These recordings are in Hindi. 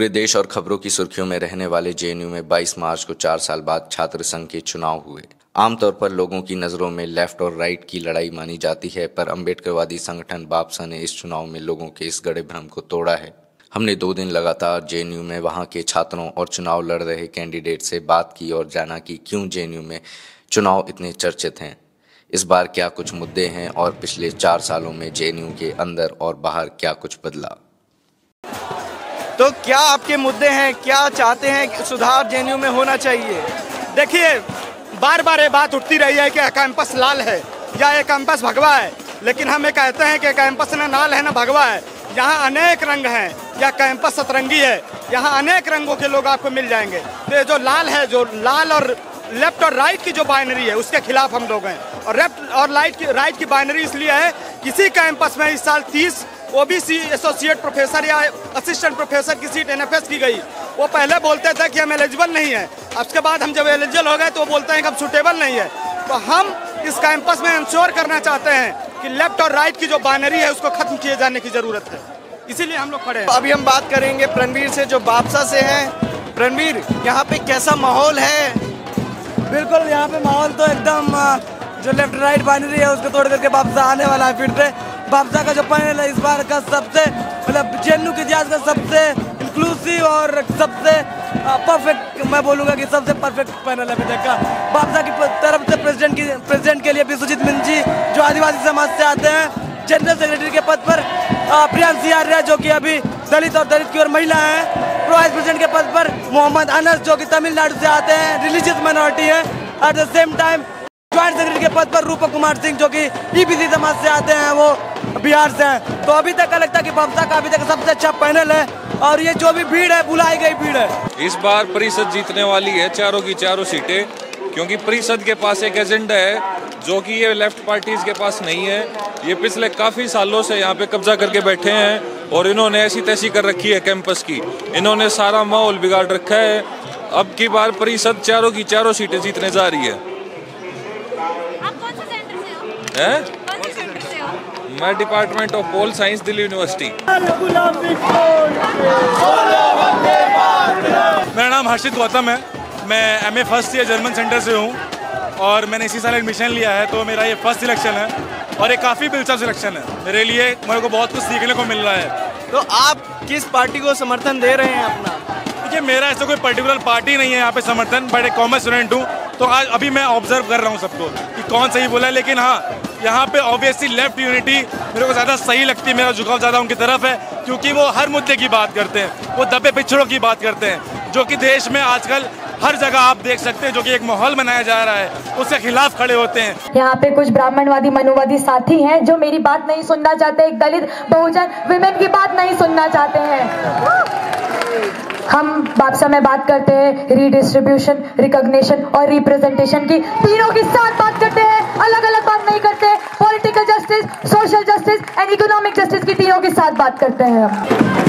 पूरे देश और खबरों की सुर्खियों में रहने वाले जेएनयू में 22 मार्च को 4 साल बाद छात्र संघ के चुनाव हुए। आमतौर पर लोगों की नज़रों में लेफ्ट और राइट की लड़ाई मानी जाती है, पर अम्बेडकरवादी संगठन बापसा ने इस चुनाव में लोगों के इस गड़े भ्रम को तोड़ा है। हमने 2 दिन लगातार जेएनयू में वहां के छात्रों और चुनाव लड़ रहे कैंडिडेट से बात की और जाना कि क्यों जेएनयू में चुनाव इतने चर्चित हैं, इस बार क्या कुछ मुद्दे हैं और पिछले 4 सालों में जेएनयू के अंदर और बाहर क्या कुछ बदला। तो क्या आपके मुद्दे हैं, क्या चाहते हैं कि सुधार जेएनयू में होना चाहिए? देखिए, बार बार ये बात उठती रही है कि कैंपस लाल है या ये कैंपस भगवा है, लेकिन हम ये कहते हैं कि कैंपस न लाल है न भगवा है। यहाँ अनेक रंग हैं, या कैंपस सतरंगी है, यहाँ अनेक रंगों के लोग आपको मिल जाएंगे। तो ये जो लाल है, जो लाल और लेफ्ट और राइट की जो बाइनरी है, उसके खिलाफ हम लोग हैं। और लेफ्ट और राइट की बाइनरी इसलिए है, किसी कैंपस में इस साल 30 ओबीसी एसोसिएट प्रोफेसर या असिस्टेंट प्रोफेसर की सीट एनएफएस की गई। वो पहले बोलते थे कि हम एलिजिबल नहीं है, उसके बाद हम जब एलिजिबल हो गए तो वो बोलते हैं कि हम सूटेबल नहीं है। तो हम इस कैंपस में इंश्योर करना चाहते हैं कि लेफ्ट और राइट की जो बाइनरी है उसको खत्म किए जाने की जरूरत है, इसीलिए हम लोग खड़े हैं। अभी हम बात करेंगे प्रणवीर से, जो बापसा से हैं। प्रणवीर, यहाँ पे कैसा माहौल है? बिल्कुल, यहाँ पे माहौल तो एकदम जो लेफ्ट राइट बाइनरी है उसको तोड़ करके बापसा आने वाला है। फिर से बापसा का जो पैनल है इस बार का सबसे मतलब जेएनयू के इतिहास का सबसे इंक्लूसिव और सबसे परफेक्ट, मैं बोलूँगा कि सबसे परफेक्ट पैनल है अभी तक का। बापसा की तरफ से प्रेसिडेंट के लिए विश्वजीत मिंज जी जो आदिवासी समाज से आते हैं, जनरल सेक्रेटरी के पद पर प्रियांशी आर्य जो कि अभी दलित और दलित की ओर महिला है, वाइस प्रेसिडेंट के पद पर मोहम्मद अनस जो कि तमिलनाडु से आते हैं, रिलीजियस माइनॉरिटी है। At the same time joint secretary के पद पर रूपक कुमार सिंह जो कि ईबीसी समाज से आते हैं, वो बिहार से हैं। तो अभी तक का लगता है कि बापसा का अभी तक सबसे अच्छा पैनल है और ये जो भी भीड़ है बुलाई गई भीड़ है। इस बार परिषद जीतने वाली है चारों की चारों सीटें, क्योंकि परिषद के पास एक एजेंडा है जो कि ये लेफ्ट पार्टीज के पास नहीं है। ये पिछले काफ़ी सालों से यहाँ पे कब्जा करके बैठे हैं और इन्होंने ऐसी तैसी कर रखी है कैंपस की, इन्होंने सारा माहौल बिगाड़ रखा है। अब की बार परिषद चारों की चारों सीटें जीतने जा रही है। आप कौन से सेंटर से हो? कौन से सेंटर से हो? मैं department of pol science, Delhi university. मेरा नाम हर्षित गौतम है, मैं MA first year German centre से हूँ और मैंने इसी साल एडमिशन लिया है। तो मेरा ये फर्स्ट सिलेक्शन है और ये काफ़ी दिलचस्प सिलेक्शन है मेरे लिए, मेरे को बहुत कुछ सीखने को मिल रहा है। तो आप किस पार्टी को समर्थन दे रहे हैं अपना? देखिए, मेरा ऐसा कोई पर्टिकुलर पार्टी नहीं है यहाँ पे समर्थन, बट एक कॉमर्स स्टूडेंट हूँ, तो आज अभी मैं ऑब्जर्व कर रहा हूँ सबको कि कौन सही बोला है। लेकिन हाँ, यहाँ पे ऑब्वियसली लेफ्ट यूनिटी मेरे को ज़्यादा सही लगती है, मेरा झुकाव ज़्यादा उनकी तरफ है, क्योंकि वो हर मुद्दे की बात करते हैं, वो दबे पिछड़ों की बात करते हैं, जो कि देश में आजकल हर जगह आप देख सकते हैं, जो कि एक माहौल बनाया जा रहा है, उसके खिलाफ खड़े होते हैं। यहाँ पे कुछ ब्राह्मणवादी मनोवादी साथी हैं जो मेरी बात नहीं सुनना चाहते, एक दलित बहुजन विमेन की बात नहीं सुनना चाहते हैं। हम बापसा में बात करते हैं रीडिस्ट्रीब्यूशन, रिकॉग्निशन और रिप्रेजेंटेशन की, तीनों की साथ बात करते हैं, अलग अलग बात नहीं करते। Political justice, social justice and economic justice की तीनों के साथ बात करते हैं हम।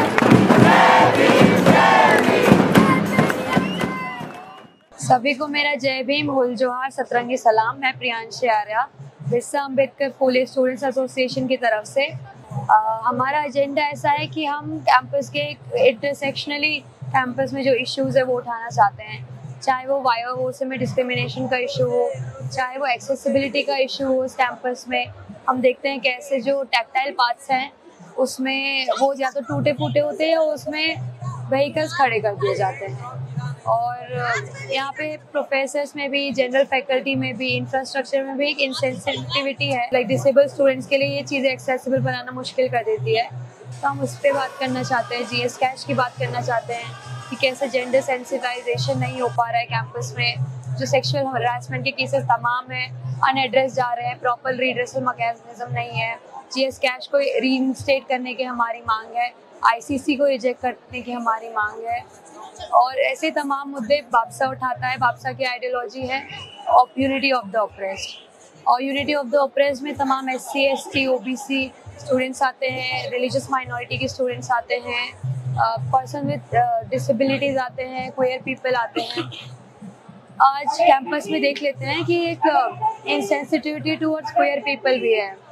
सभी को मेरा जय भीम, हुल जोहार, सतरंगी सलाम। मैं प्रियांशी आर्या, बिरसा अम्बेडकर पुणे स्टूडेंट्स एसोसिएशन की तरफ से। हमारा एजेंडा ऐसा है कि हम कैंपस के इंटरसेक्शनली कैंपस में जो इश्यूज है वो उठाना चाहते हैं, चाहे वो वायोवोस में डिस्क्रिमिनेशन का इशू हो, चाहे वो एक्सेसिबिलिटी का इशू हो। इस कैंपस में हम देखते हैं कैसे जो टैक्टाइल पाथ्स हैं उसमें वो या तो टूटे फूटे होते हैं या उसमें व्हीकल्स खड़े कर दिए जाते हैं। और यहाँ पे प्रोफेसर्स में भी, जनरल फैकल्टी में भी, इंफ्रास्ट्रक्चर में भी एक इनसेंसिटिविटी है। लाइक डिसेबल स्टूडेंट्स के लिए ये चीज़ें एक्सेसिबल बनाना मुश्किल कर देती है। तो हम उस पर बात करना चाहते हैं, जीएस कैश की बात करना चाहते हैं कि कैसे जेंडर सेंसिटाइजेशन नहीं हो पा रहा है कैंपस में, जो सेक्सुअल हरासमेंट के केसेस तमाम हैं अनएड्रेस जा रहे हैं, प्रॉपर रिड्रेसल मैकेनिज्म नहीं है। जीएस कैश को रीइंस्टेट करने की हमारी मांग है, आईसीसी को रिजेक्ट करने की हमारी मांग है और ऐसे तमाम मुद्दे बापसा उठाता है। बापसा की आइडियोलॉजी है यूनिटी ऑफ द ऑप्रेस्ड, और यूनिटी ऑफ द ऑप्रेस्ड में तमाम एससी, एसटी, ओबीसी स्टूडेंट्स आते हैं, रिलीजियस माइनॉरिटी के स्टूडेंट्स आते हैं, पर्सन विद डिसेबिलिटीज आते हैं, क्वेयर पीपल आते हैं। आज कैंपस में देख लेते हैं कि एक इनसेंसिटिविटी टुवर्ड्स क्वेयर पीपल भी है।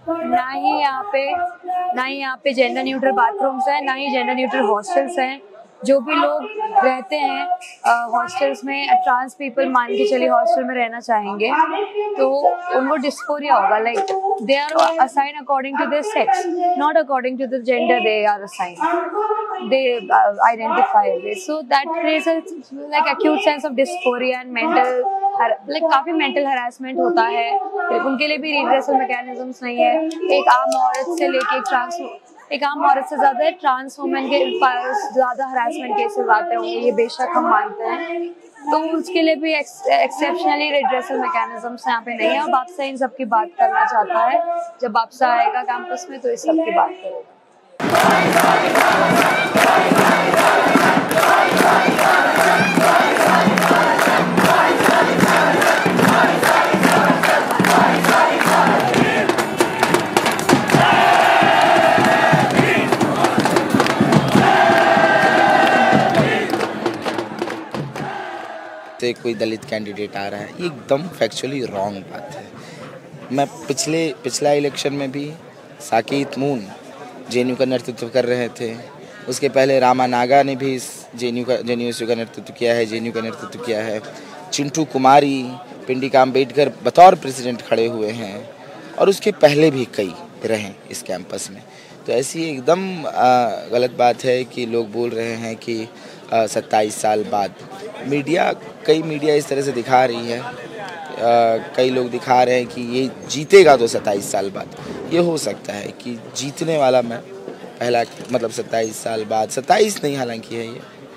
ना ही यहाँ पे जेंडर न्यूट्रल बाथरूम्स हैं, ना ही जेंडर न्यूट्रल हॉस्टल्स हैं। जो भी लोग रहते हैं हॉस्टल्स में, ट्रांस पीपल मान के चलिए हॉस्टल में रहना चाहेंगे तो उनको डिस्फोरिया होगा। Like they are assign according to their sex, not according to the gender they are assign, they identify with. So that creates like acute sense of dysphoria and mental, like काफी मेंटल हरासमेंट होता है। उनके लिए भी रिड्रेसल मैकेनिज्म्स नहीं है। एक आम औरत से लेके एक आम औरत से ज्यादा ट्रांस वुमेन के पास ज्यादा हरासमेंट केसेस आते होंगे, ये बेशक हम मानते हैं। तो उसके लिए भी एक्सेप्शनली रिड्रेसल मैकेनिज्म्स यहाँ पे नहीं है। और बापसा इन सब की बात करना चाहता है। जब बापसा आएगा कैंपस में तो इस सब की बात करेगा। कोई दलित कैंडिडेट आ रहा है, ये एकदम फैक्चुअली रॉन्ग बात है। मैं पिछला इलेक्शन में भी साकेत मून जेएनयू का नेतृत्व कर रहे थे, उसके पहले रामा नागा ने भी जेएनयू का नेतृत्व किया है, जेएनयू का नेतृत्व किया है। चिंटू कुमारी, पिंडिका अम्बेडकर बतौर प्रेसिडेंट खड़े हुए हैं और उसके पहले भी कई रहे इस कैंपस में। तो ऐसी एकदम गलत बात है कि लोग बोल रहे हैं कि 27 साल बाद। कई मीडिया इस तरह से दिखा रही है, कई लोग दिखा रहे हैं कि ये जीतेगा तो 27 साल बाद। ये हो सकता है कि जीतने वाला मैं पहला, मतलब 27 साल बाद, 27 नहीं हालांकि है ये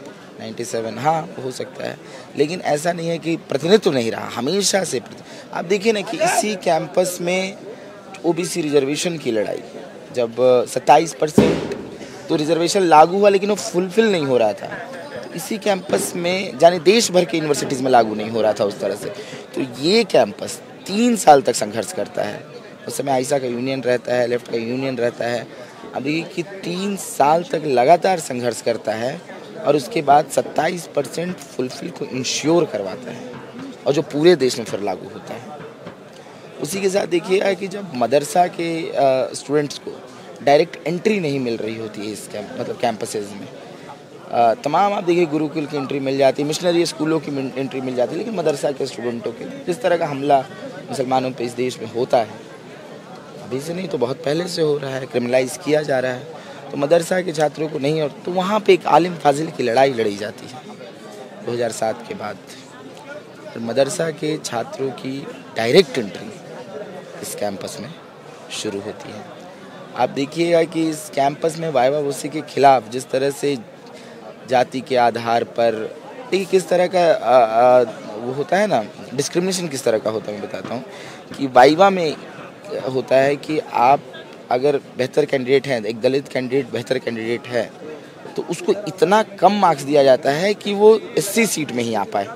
97, हाँ हो सकता है, लेकिन ऐसा नहीं है कि प्रतिनिधित्व नहीं रहा हमेशा से। आप देखिए ना कि इसी कैंपस में ओबीसी रिजर्वेशन की लड़ाई, जब 27% तो रिजर्वेशन लागू हुआ लेकिन वो फुलफिल नहीं हो रहा था, इसी कैंपस में जाने देश भर के यूनिवर्सिटीज़ में लागू नहीं हो रहा था उस तरह से। तो ये कैंपस 3 साल तक संघर्ष करता है। उस समय आइसा का यूनियन रहता है, लेफ्ट का यूनियन रहता है। अब देखिए कि 3 साल तक लगातार संघर्ष करता है और उसके बाद 27% फुलफिल को इंश्योर करवाता है, और जो पूरे देश में फिर लागू होता है। उसी के साथ देखिए कि जब मदरसा के स्टूडेंट्स को डायरेक्ट एंट्री नहीं मिल रही होती है इस कैंपसेस में, तमाम आप देखिए गुरुकुल की एंट्री मिल जाती है, मिशनरी स्कूलों की एंट्री मिल जाती है, लेकिन मदरसा के स्टूडेंटों के जिस तरह का हमला मुसलमानों पे इस देश में होता है, अभी से नहीं तो बहुत पहले से हो रहा है, क्रिमिनलाइज किया जा रहा है, तो मदरसा के छात्रों को नहीं। और तो वहाँ पे एक आलिम फाजिल की लड़ाई लड़ी जाती है 2007 के बाद, और मदरसा के छात्रों की डायरेक्ट एंट्री इस कैंपस में शुरू होती है। आप देखिएगा कि इस कैंपस में वाइवा वोसी के खिलाफ जिस तरह से जाति के आधार पर देखिए किस तरह का वो होता है ना, डिस्क्रिमिनेशन किस तरह का होता है। मैं बताता हूँ कि वाइवा में होता है कि आप अगर बेहतर कैंडिडेट हैं, एक दलित कैंडिडेट बेहतर कैंडिडेट है, तो उसको इतना कम मार्क्स दिया जाता है कि वो SC सीट में ही आ पाए,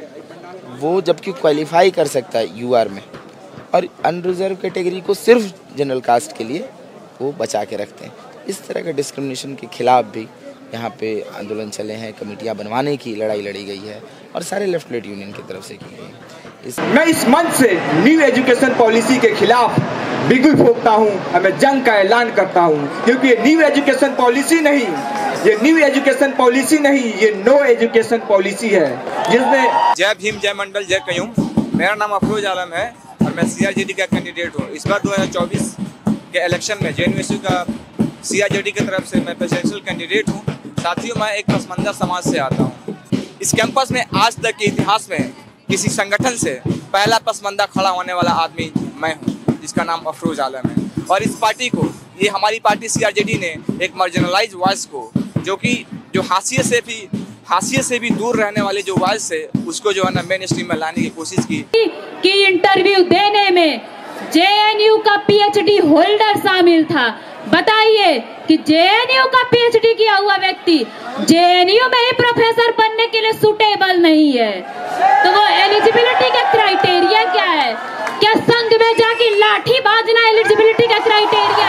वो जबकि क्वालिफाई कर सकता है UR में, और अनरिजर्व कैटेगरी को सिर्फ जनरल कास्ट के लिए वो बचा के रखते हैं। इस तरह का डिस्क्रिमिनेशन के खिलाफ भी यहाँ पे आंदोलन चले हैं, कमेटियाँ बनवाने की लड़ाई लड़ी गई है और सारे लेफ्ट लेट यूनियन की तरफ से की गई। मैं इस मंच से न्यू एजुकेशन पॉलिसी के खिलाफ बिगुल फूंकता हूँ और मैं जंग का ऐलान करता हूँ, क्योंकि ये न्यू एजुकेशन पॉलिसी नहीं, ये न्यू एजुकेशन पॉलिसी नहीं, ये नो एजुकेशन पॉलिसी है जिसमें। जय भीम, जय मंडल, जय कयूम। मेरा नाम अफरोज आलम है और मैं CRJD का कैंडिडेट हूँ। इस बार 2024 के इलेक्शन में JNU का CRJD की तरफ से मैं प्रेसिडेंशियल कैंडिडेट हूँ। साथियों, मैं एक पसमंदा समाज से आता हूँ। इस कैंपस में आज तक के इतिहास में किसी संगठन से पहला पसमंदा खड़ा होने वाला आदमी मैं हूँ, जिसका नाम अफरोज आलम है। और इस पार्टी को, ये हमारी पार्टी CRJD ने एक मार्जिनलाइज वॉइस को, जो हाशिए से भी दूर रहने वाले जो वॉइस है, उसको जो है ना मेन स्ट्रीम में लाने की कोशिश की। कि इंटरव्यू देने में JNU का PhD होल्डर शामिल था। बताइए कि JNU का PhD किया हुआ व्यक्ति JNU में ही प्रोफेसर बनने के लिए सुटेबल नहीं है, तो वो एलिजिबिलिटी का क्राइटेरिया क्या है? क्या संघ में जाके लाठी बाजना एलिजिबिलिटी का क्राइटेरिया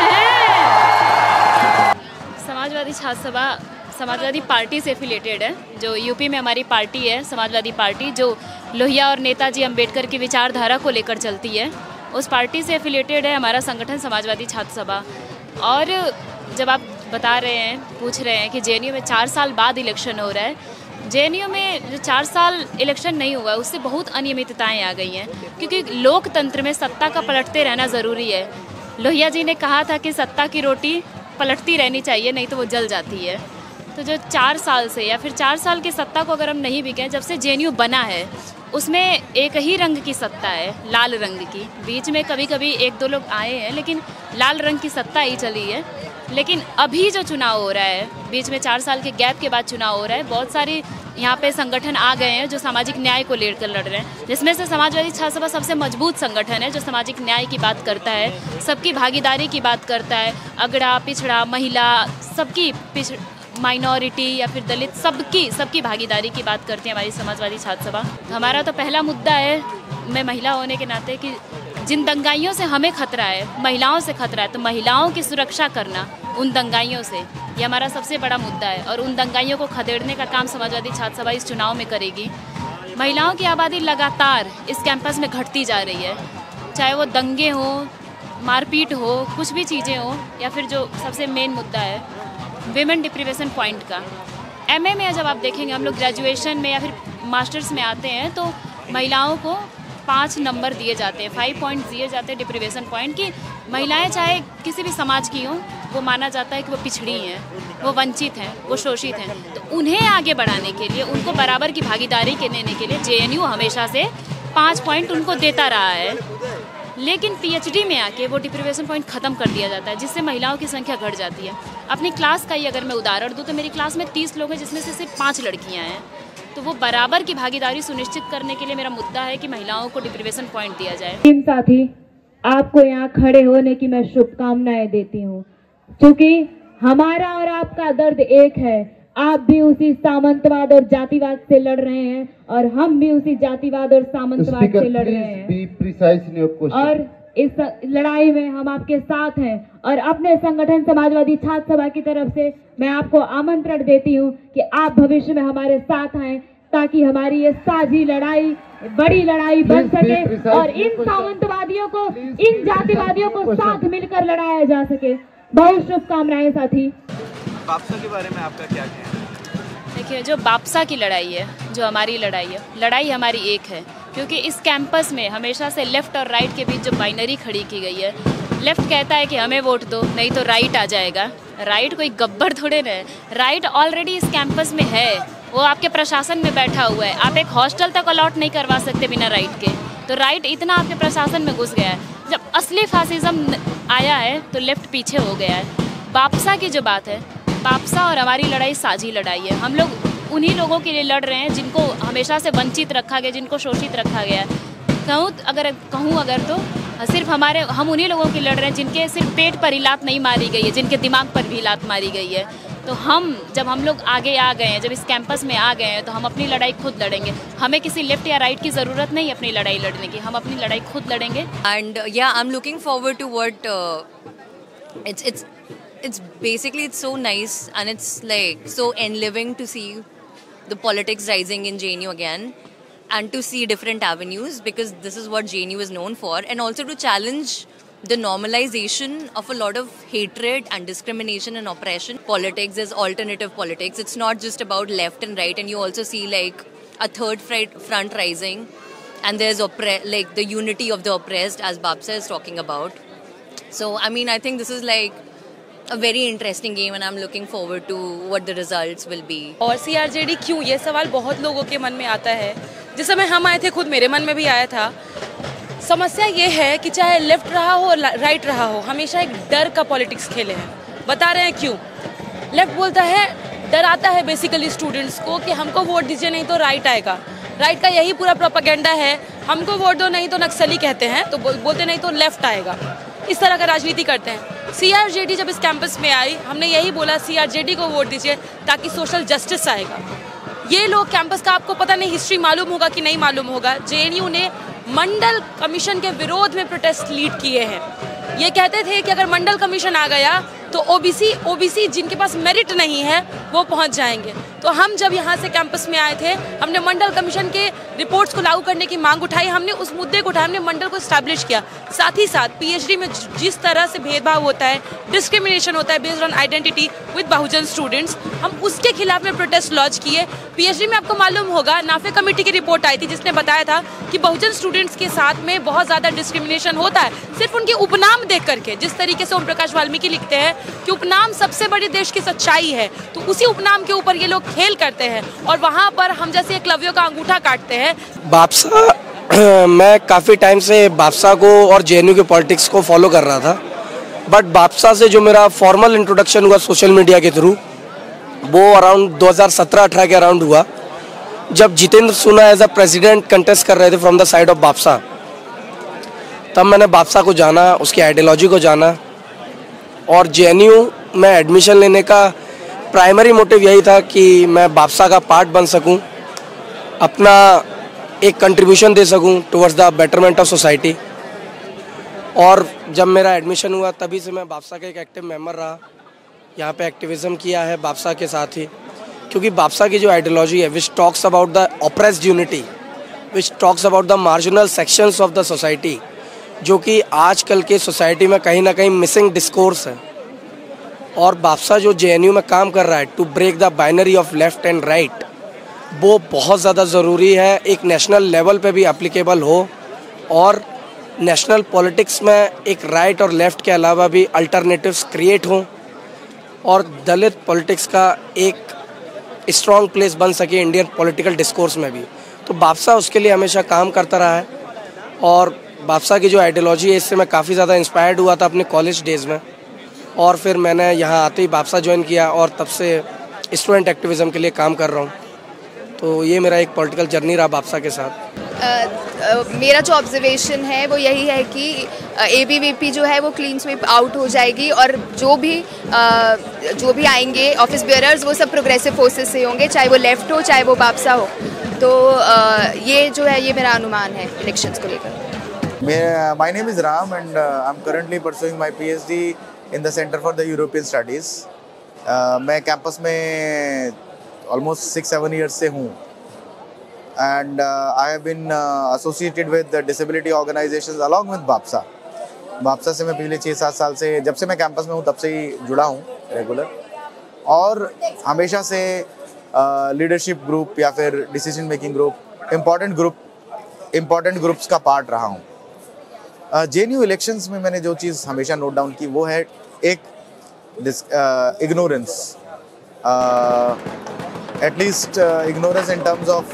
है? समाजवादी छात्र सभा समाजवादी पार्टी से एफिलेटेड है, जो यूपी में हमारी पार्टी है समाजवादी पार्टी, जो लोहिया और नेताजी अंबेडकर की विचारधारा को लेकर चलती है। उस पार्टी से एफिलिएटेड है हमारा संगठन समाजवादी छात्र सभा। और जब आप बता रहे हैं, पूछ रहे हैं कि जेएनयू में 4 साल बाद इलेक्शन हो रहा है, जेएनयू में जो 4 साल इलेक्शन नहीं हुआ उससे बहुत अनियमितताएं आ गई हैं, क्योंकि लोकतंत्र में सत्ता का पलटते रहना ज़रूरी है। लोहिया जी ने कहा था कि सत्ता की रोटी पलटती रहनी चाहिए, नहीं तो वो जल जाती है। तो जो 4 साल से या फिर 4 साल की सत्ता को अगर हम नहीं भी कहें, जब से जेएनयू बना है उसमें एक ही रंग की सत्ता है, लाल रंग की। बीच में कभी कभी 1-2 लोग आए हैं, लेकिन लाल रंग की सत्ता ही चली है। लेकिन अभी जो चुनाव हो रहा है, बीच में 4 साल के गैप के बाद चुनाव हो रहा है, बहुत सारी यहाँ पे संगठन आ गए हैं जो सामाजिक न्याय को लेकर लड़ रहे हैं, जिसमें से समाजवादी छात्र सभा सबसे मजबूत संगठन है जो सामाजिक न्याय की बात करता है, सबकी भागीदारी की बात करता है, अगड़ा पिछड़ा महिला सबकी माइनॉरिटी या फिर दलित सबकी भागीदारी की बात करती है हमारी समाजवादी छात्र सभा। हमारा तो पहला मुद्दा है, मैं महिला होने के नाते, कि जिन दंगाइयों से हमें खतरा है, महिलाओं से खतरा है, तो महिलाओं की सुरक्षा करना उन दंगाइयों से, ये हमारा सबसे बड़ा मुद्दा है। और उन दंगाइयों को खदेड़ने का काम समाजवादी छात्र सभा इस चुनाव में करेगी। महिलाओं की आबादी लगातार इस कैंपस में घटती जा रही है, चाहे वो दंगे हो, मारपीट हो, कुछ भी चीज़ें हो, या फिर जो सबसे मेन मुद्दा है विमेन डिप्रीवेशन पॉइंट का। एमए में जब आप देखेंगे, हम लोग ग्रेजुएशन में या फिर मास्टर्स में आते हैं तो महिलाओं को 5 नंबर दिए जाते हैं, 5 पॉइंट दिए जाते हैं डिप्रीवेशन पॉइंट की। महिलाएं चाहे किसी भी समाज की हों, वो माना जाता है कि वो पिछड़ी हैं, वो वंचित हैं, वो शोषित हैं। तो उन्हें आगे बढ़ाने के लिए, उनको बराबर की भागीदारी देने के लिए जेएनयू हमेशा से 5 पॉइंट उनको देता रहा है। लेकिन पीएचडी में आके वो डिप्रीवेशन पॉइंट ख़त्म कर दिया जाता है, जिससे महिलाओं की संख्या घट जाती है। अपनी क्लास का ही अगर मैं उदाहरण दूँ तो मेरी क्लास में 30 लोग हैं, जिसमें से सिर्फ 5 लड़कियां हैं। तो वो बराबर की भागीदारी सुनिश्चित करने के लिए मेरा मुद्दा है कि महिलाओं को डिप्रीवेशन पॉइंट दिया जाए। टीम साथी, आपको यहाँ खड़े होने की मैं शुभकामनाएं देती हूँ, क्योंकि हमारा और आपका दर्द एक है। आप भी उसी सामंतवाद और जातिवाद से लड़ रहे हैं और हम भी उसी जातिवाद और सामंतवाद से लड़ रहे हैं, और इस लड़ाई में हम आपके साथ हैं। और अपने संगठन समाजवादी छात्र सभा की तरफ से मैं आपको आमंत्रण देती हूं कि आप भविष्य में हमारे साथ आएं, ताकि हमारी ये साझी लड़ाई बड़ी लड़ाई बन सके और इन सामंतवादियों को, इन जातिवादियों को साथ मिलकर लड़ाया जा सके। बहुत शुभकामनाएं साथी। बापसा के बारे में आपका क्या कहना है? देखिए, जो बापसा की लड़ाई है, जो हमारी लड़ाई है, लड़ाई हमारी एक है, क्योंकि इस कैंपस में हमेशा से लेफ़्ट और राइट के बीच जो बाइनरी खड़ी की गई है, लेफ़्ट कहता है कि हमें वोट दो, नहीं तो राइट आ जाएगा। राइट कोई गब्बर थोड़े न है, राइट ऑलरेडी इस कैंपस में है, वो आपके प्रशासन में बैठा हुआ है। आप एक हॉस्टल तक अलॉट नहीं करवा सकते बिना राइट के, तो राइट इतना आपके प्रशासन में घुस गया है। जब असली फासिज्म आया है तो लेफ़्ट पीछे हो गया है। बापसा की जो बात है, बापसा और हमारी लड़ाई साझी लड़ाई है। हम लोग उन्हीं लोगों के लिए लड़ रहे हैं जिनको हमेशा से वंचित रखा गया, जिनको शोषित रखा गया। कहूँ अगर तो सिर्फ हम उन्हीं लोगों के लड़ रहे हैं जिनके सिर्फ पेट पर ही लात नहीं मारी गई है, जिनके दिमाग पर भी लात मारी गई है। तो जब हम लोग आगे आ गए हैं, जब इस कैंपस में आ गए हैं, तो हम अपनी लड़ाई खुद लड़ेंगे। हमें किसी लेफ्ट या राइट की ज़रूरत नहीं अपनी लड़ाई लड़ने की, हम अपनी लड़ाई खुद लड़ेंगे। एंड या I am looking forward to what it's basically it's so nice and it's like so enliving to see the politics rising in JNU again and to see different avenues, because this is what JNU is known for, and also to challenge the normalization of a lot of hatred and discrimination and oppression. Politics is alternative politics. It's not just about left and right, and you also see like a third front rising, and there's like the unity of the oppressed, as Babsa is talking about. So I mean, I think this is like a very interesting game and I'm looking forward to what the results will be. और CRJD क्यों, ये सवाल बहुत लोगों के मन में आता है। जिस समय हम आए थे, खुद मेरे मन में भी आया था। समस्या ये है कि चाहे लेफ्ट रहा हो राइट रहा हो, हमेशा एक डर का पॉलिटिक्स खेले हैं। बता रहे हैं क्यों। लेफ्ट बोलता है, डराता है बेसिकली स्टूडेंट्स को कि हमको वोट दीजिए नहीं तो राइट आएगा। राइट का यही पूरा प्रोपेगेंडा है, हमको वोट दो नहीं तो नक्सली कहते हैं, तो बोलते नहीं तो लेफ्ट आएगा। इस तरह का राजनीति करते हैं। CRJD जब इस कैंपस में आई, हमने यही बोला CRJD को वोट दीजिए ताकि सोशल जस्टिस आएगा। ये लोग कैंपस का, आपको पता नहीं हिस्ट्री मालूम होगा कि नहीं मालूम होगा, JNU ने मंडल कमीशन के विरोध में प्रोटेस्ट लीड किए हैं। ये कहते थे कि अगर मंडल कमीशन आ गया तो OBC जिनके पास मेरिट नहीं है वो पहुंच जाएंगे। तो हम जब यहाँ से कैंपस में आए थे, हमने मंडल कमीशन के रिपोर्ट्स को लागू करने की मांग उठाई, हमने उस मुद्दे को उठाया, हमने मंडल को स्टैब्लिश किया। साथ ही साथ पीएचडी में जिस तरह से भेदभाव होता है, डिस्क्रिमिनेशन होता है based on identity with Bahujan students, हम उसके खिलाफ में प्रोटेस्ट लॉन्च किए। पीएचडी में आपको मालूम होगा नाफे कमेटी की रिपोर्ट आई थी जिसने बताया था कि बहुजन स्टूडेंट्स के साथ में बहुत ज़्यादा डिस्क्रिमिनेशन होता है सिर्फ उनके उपनाम देख करके। जिस तरीके से ओम प्रकाश वाल्मीकि लिखते हैं कि उपनाम सबसे बड़ी देश की सच्चाई है, तो उसी उपनाम के ऊपर ये लोग खेल करते हैं और वहाँ पर हम जैसे एकलव्यों का अंगूठा काटते हैं। बापसा मैं काफ़ी टाइम से बापसा को और जेएनयू के पॉलिटिक्स को फॉलो कर रहा था, बट बापसा से जो मेरा फॉर्मल इंट्रोडक्शन हुआ सोशल मीडिया के थ्रू, वो अराउंड 2017-18 के अराउंड हुआ, जब जितेंद्र सोना एज अ प्रेसिडेंट कंटेस्ट कर रहे थे from the side of BAPSA. तब मैंने बापसा को जाना, उसकी आइडियोलॉजी को जाना, और जेएनयू में एडमिशन लेने का प्राइमरी मोटिव यही था कि मैं बापसा का पार्ट बन सकूं, अपना एक कंट्रीब्यूशन दे सकूं towards the betterment of society. और जब मेरा एडमिशन हुआ तभी से मैं बापसा का एक एक्टिव मेंबर रहा, यहाँ पे एक्टिविज़म किया है बापसा के साथ ही, क्योंकि बापसा की जो आइडियोलॉजी है which talks about the oppressed unity, which talks about the marginal sections of the society, जो कि आजकल के सोसाइटी में कहीं ना कहीं मिसिंग डिस्कोर्स है। और बापसा जो जेएनयू में काम कर रहा है to break the binary of left and right, वो बहुत ज़्यादा ज़रूरी है, एक नेशनल लेवल पे भी एप्लीकेबल हो और नेशनल पॉलिटिक्स में एक राइट और लेफ़्ट के अलावा भी अल्टरनेटिव्स क्रिएट हों और दलित पॉलिटिक्स का एक स्ट्रॉन्ग प्लेस बन सके इंडियन पॉलिटिकल डिस्कोर्स में भी। तो बापसा उसके लिए हमेशा काम करता रहा है और बापसा की जो आइडियोलॉजी है इससे मैं काफ़ी ज़्यादा इंस्पायर्ड हुआ था अपने कॉलेज डेज़ में, और फिर मैंने यहाँ आते ही बापसा ज्वाइन किया और तब से स्टूडेंट एक्टिविज़म के लिए काम कर रहा हूँ। तो ये मेरा एक पॉलिटिकल जर्नी रहा बापसा के साथ। मेरा जो ऑब्जर्वेशन है वो यही है कि एबीवीपी जो है वो क्लीन स्वीप आउट हो जाएगी और जो भी आएंगे ऑफिस बेयरर्स वो सब प्रोग्रेसिव फोर्सेस से होंगे, चाहे वो लेफ्ट हो चाहे वो बापसा हो। तो ये जो है ये मेरा अनुमान है इलेक्शंस को लेकर। My name is Ram and I'm currently pursuing my PhD in the Center for the European Studies. मैं कैंपस में almost 6-7 years से हूँ and I have been associated with the disability organizations along with BAPSA. BAPSA से मैं पिछले 6-7 साल से, जब से मैं कैंपस में हूँ तब से ही जुड़ा हूँ रेगुलर, और हमेशा से लीडरशिप ग्रुप या फिर decision making group, important groups का पार्ट रहा हूँ। जेएनयू इलेक्शंस में मैंने जो चीज़ हमेशा नोट डाउन की वो है एक ignorance, at least ignorance in terms of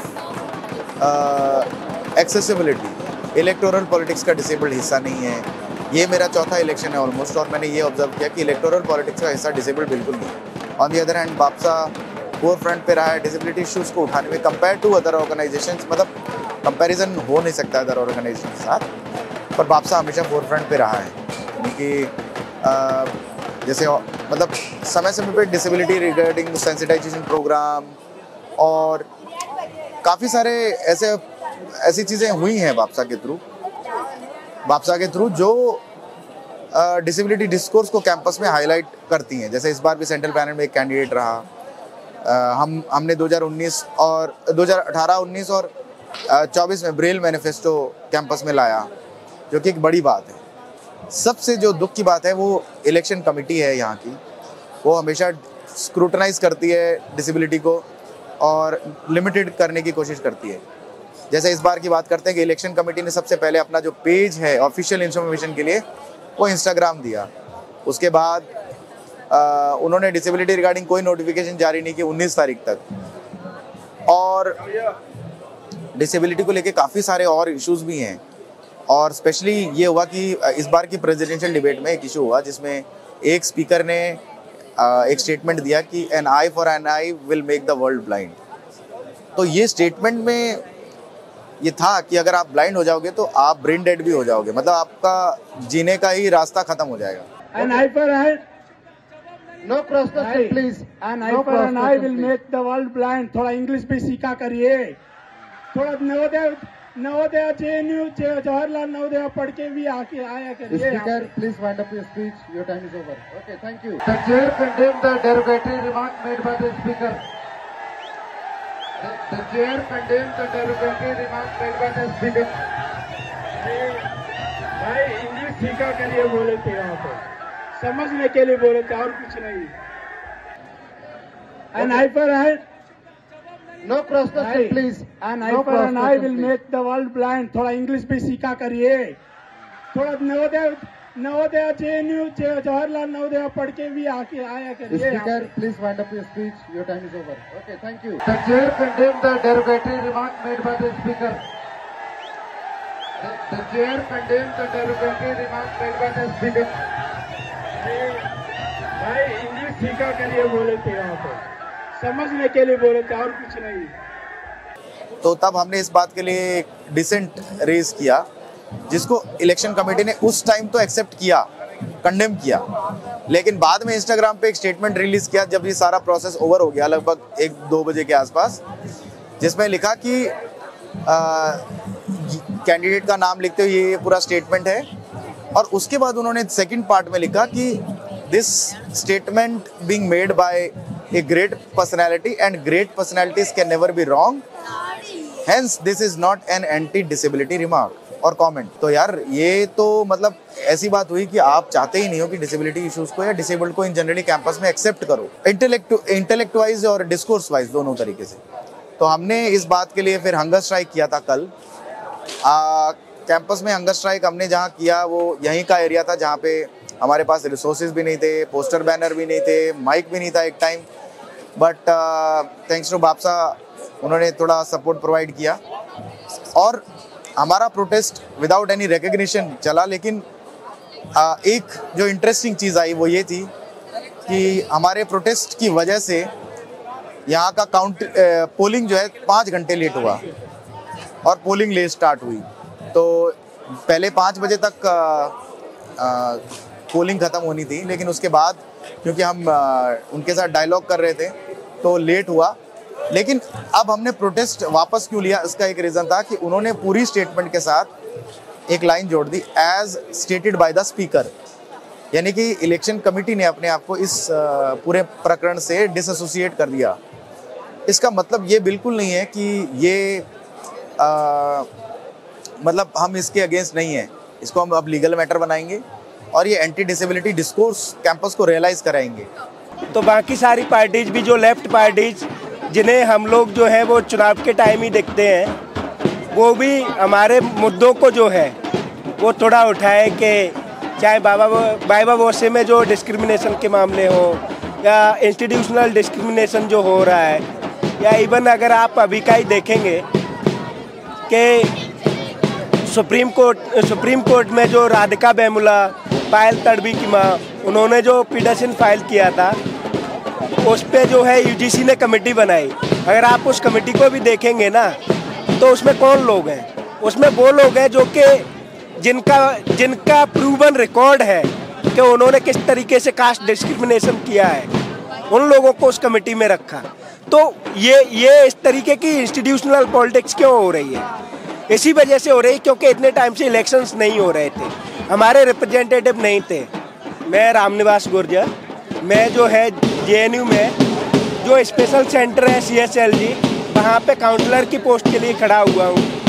accessibility. Electoral politics का डिसेबल्ड हिस्सा नहीं है। ये मेरा चौथा इलेक्शन है ऑलमोस्ट, और मैंने ये ऑब्जर्व किया कि इलेक्टोरल पॉलिटिक्स का हिस्सा डिसेबल्ड बिल्कुल नहीं। On the other hand BAPSA forefront पे रहा है डिसेबिलिटी इश्यूज़ को उठाने में कंपेयर टू अदर ऑर्गेनाइजेशंस, मतलब कंपैरिजन हो नहीं सकता अदर ऑर्गेनाइजेशन के साथ, पर बापसा हमेशा फोर फ्रंट पे रहा है। क्योंकि जैसे मतलब समय समय पे डिसेबिलिटी रिगार्डिंग सेंसिटाइजेशन प्रोग्राम और काफ़ी सारे ऐसी चीज़ें हुई हैं बापसा के थ्रू जो डिसेबिलिटी डिस्कोर्स को कैंपस में हाईलाइट करती हैं। जैसे इस बार भी सेंट्रल पैनल में एक कैंडिडेट रहा, हमने 2018, 19 और 24 में ब्रेल मैनिफेस्टो कैंपस में लाया, जो कि एक बड़ी बात है। सबसे जो दुख की बात है वो इलेक्शन कमेटी है यहाँ की, वो हमेशा स्क्रूटनाइज करती है डिसेबिलिटी को और लिमिटेड करने की कोशिश करती है। जैसे इस बार की बात करते हैं कि इलेक्शन कमेटी ने सबसे पहले अपना जो पेज है ऑफिशियल इंफॉर्मेशन के लिए वो इंस्टाग्राम दिया। उसके बाद उन्होंने डिसेबिलिटी रिगार्डिंग कोई नोटिफिकेशन जारी नहीं की 19 तारीख तक, और डिसेबिलिटी को लेके काफ़ी सारे और इश्यूज भी हैं। और स्पेशली ये हुआ कि इस बार की प्रेसिडेंशियल डिबेट में एक इशू हुआ जिसमें एक स्पीकर ने एक स्टेटमेंट दिया कि an eye for an eye will make the world blind. तो ये स्टेटमेंट में ये था कि अगर आप ब्लाइंड हो जाओगे तो आप ब्रेन डेड भी हो जाओगे, मतलब आपका जीने का ही रास्ता खत्म हो जाएगा। An eye for eye, no cross the street please, an eye for an eye will make the world blind. थोड़ा इंग्लिश भी सीखा करिए, थोड़ा नवोदय जेएनयू जवाहरलाल नवोदय पढ़ के भी आया करिए। Speaker please wind up your speech, your time is over. Okay, thank you. The chair condemn the derogatory remark made by the speaker. The chair condemns the derogatory remarks made by the speaker. भाई इंग्लिश सीखा के लिए बोले थे, यहाँ पे समझने के लिए बोले थे और कुछ नहीं। An eye for eye. No cross the street, please. An eye for an eye will make the world blind. थोड़ा इंग्लिश भी सीखा करिए, थोड़ा नवोदय JNU जवाहरलाल नवोदय पढ़ के भी आया करिए। Speaker, please wind up your speech. Your time is over. Okay, thank you. The chair condemns the derogatory remarks made by the speaker. The chair condemns the derogatory remarks made by the speaker. भाई इंग्लिश सीखा के लिए बोले थे, यहाँ पे समझने के लिए बोले थे और कुछ नहीं। तो तब हमने इस बात के लिए डिसेंट रेज किया, जिसको इलेक्शन कमेटी ने उस टाइम तो एक्सेप्ट किया, कंडेम किया, लेकिन बाद में इंस्टाग्राम पे एक स्टेटमेंट रिलीज किया जब ये सारा प्रोसेस ओवर हो गया, लगभग 1-2 बजे के आसपास, जिसमें लिखा कि कैंडिडेट का नाम लिखते हुए ये पूरा स्टेटमेंट है। और उसके बाद उन्होंने सेकंड पार्ट में लिखा कि this statement being made by a great personality and great personalities can never be wrong, hence this is not an anti disability remark और कमेंट। तो यार ये तो मतलब ऐसी बात हुई कि आप चाहते ही नहीं हो कि डिसेबिलिटी इश्यूज को या डिसेबल्ड को इन जनरली कैंपस में एक्सेप्ट करो, इंटेलेक्ट वाइज और डिस्कोर्स वाइज दोनों तरीके से। तो हमने इस बात के लिए फिर हंगर स्ट्राइक किया था कल। कैंपस में हंगर स्ट्राइक हमने जहाँ किया वो यहीं का एरिया था जहाँ पे हमारे पास रिसोर्सेज भी नहीं थे, पोस्टर बैनर भी नहीं थे, माइक भी नहीं था एक time, but thanks to BAPSA उन्होंने थोड़ा सपोर्ट प्रोवाइड किया और हमारा प्रोटेस्ट विदाउट एनी रिकग्निशन चला। लेकिन एक जो इंटरेस्टिंग चीज़ आई वो ये थी कि हमारे प्रोटेस्ट की वजह से यहाँ का पोलिंग जो है 5 घंटे लेट हुआ और पोलिंग लेट स्टार्ट हुई। तो पहले 5 बजे तक पोलिंग ख़त्म होनी थी, लेकिन उसके बाद क्योंकि हम उनके साथ डायलॉग कर रहे थे तो लेट हुआ। लेकिन अब हमने प्रोटेस्ट वापस क्यों लिया, इसका एक रीज़न था कि उन्होंने पूरी स्टेटमेंट के साथ एक लाइन जोड़ दी, as stated by the speaker, यानी कि इलेक्शन कमेटी ने अपने आप को इस पूरे प्रकरण से डिसएसोसिएट कर दिया। इसका मतलब ये बिल्कुल नहीं है कि ये मतलब हम इसके अगेंस्ट नहीं है, इसको हम अब लीगल मैटर बनाएंगे और ये एंटी डिसेबिलिटी डिस्कोर्स कैंपस को रियलाइज़ कराएंगे। तो बाकी सारी पार्टीज भी जो लेफ्ट पार्टीज जिन्हें हम लोग जो है वो चुनाव के टाइम ही देखते हैं, वो भी हमारे मुद्दों को जो है वो थोड़ा उठाए कि चाहे बाबा वोसे में जो डिस्क्रिमिनेशन के मामले हो या इंस्टीट्यूशनल डिस्क्रिमिनेशन जो हो रहा है, या इवन अगर आप अभी का ही देखेंगे कि सुप्रीम कोर्ट में जो राधिका बेमुला, पायल तड़वी की माँ, उन्होंने जो पिटीशन फाइल किया था उस पे जो है यूजीसी ने कमेटी बनाई। अगर आप उस कमेटी को भी देखेंगे ना तो उसमें कौन लोग हैं, उसमें वो लोग हैं जो कि जिनका प्रूवन रिकॉर्ड है कि उन्होंने किस तरीके से कास्ट डिस्क्रिमिनेशन किया है, उन लोगों को उस कमेटी में रखा। तो ये इस तरीके की इंस्टीट्यूशनल पॉलिटिक्स क्यों हो रही है? इसी वजह से हो रही है क्योंकि इतने टाइम से इलेक्शंस नहीं हो रहे थे, हमारे रिप्रेजेंटेटिव नहीं थे। मैं रामनिवास गुर्जर, मैं जो है JNU में जो स्पेशल सेंटर है CSLG, वहाँ पे काउंसलर की पोस्ट के लिए खड़ा हुआ हूँ।